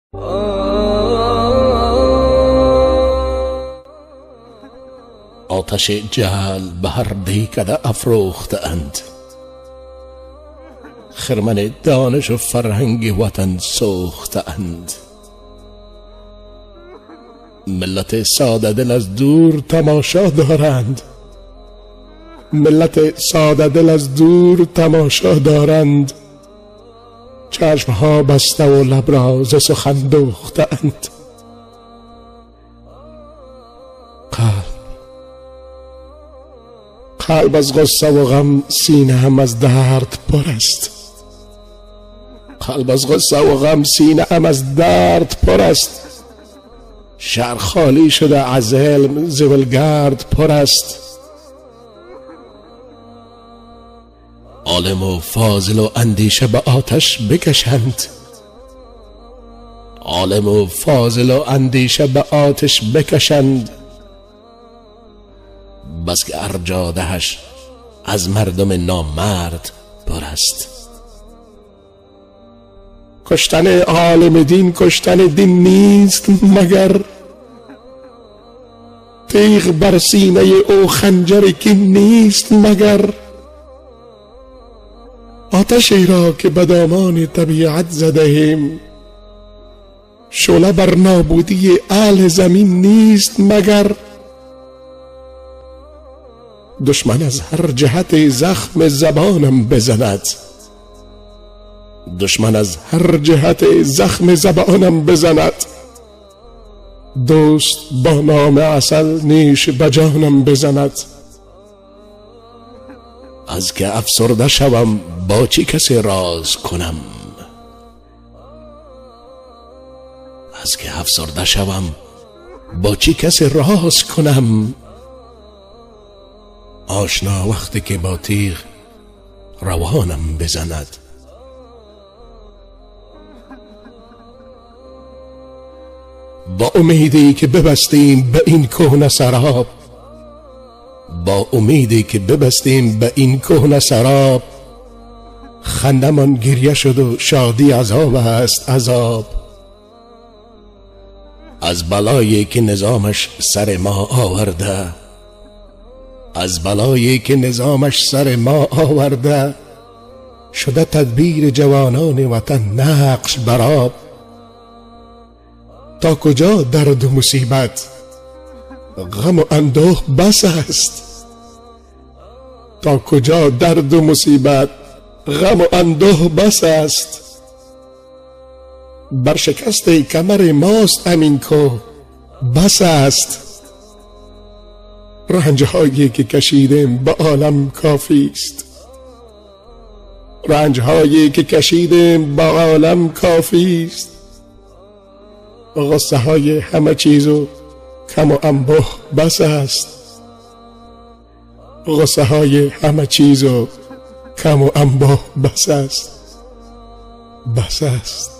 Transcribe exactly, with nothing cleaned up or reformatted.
آتش جهل به هر دیکده افروخته اند، خرمن دانش و فرهنگ وطن سوخته اند. ملت ساده دل از دور تماشا دارند، ملت ساده دل از دور تماشا دارند. چشمها بسته و لب را ز سخن دوخته اند. قلب قلب از غصه و غم، سینه هم از درد پر است. قلب از غصه و غم، سینه هم از درد پر است. شهر خالی شده از علم، زولگرد پر است. عالم و فاضل و اندیشه به آتش بکشند، عالم و فاضل و اندیشه به آتش بکشند. بس که ارجادهش از مردم نامرد پر است. کشتن عالم دین کشتن دین نیست مگر، تیغ بر سینه او خنجر کین نیست مگر. آتشی را که به دامان طبیعت زده ایم، شعله بر نابودی اهل زمین نیست مگر. دشمن از هر جهت زخم زبانم بزند، دشمن از هر جهت زخم زبانم بزند. دوست با نام عسل نیش به جانم بزند. از که افسرده شوم با چی کسی راز کنم، از که افسرده شوم با چی کسی راز کنم. آشنا وقتی که با تیغ روانم بزند. با امیدی که ببستیم به این کهنه سراب، با امیدی که ببستیم به این کهنه سراب. خندمان گریه شد و شادی عذاب است عذاب. از بلایی که نظامش سر ما آورده، از بلایی که نظامش سر ما آورده. شده تدبیر جوانان وطن نقش براب. تا کجا درد و مصیبت، غم و اندوه بس است. تا کجا درد و مصیبت، غم و اندوه بس است. بر شکست کمر ماست امین کو بس است. رنجهایی که کشیدیم به عالم کافی است، رنجهایی که کشیدیم به عالم کافی است. غصه های همه چیزو کم و انبوه بس است. غصه های همه چیزو کم و انبوه بس است، بس است.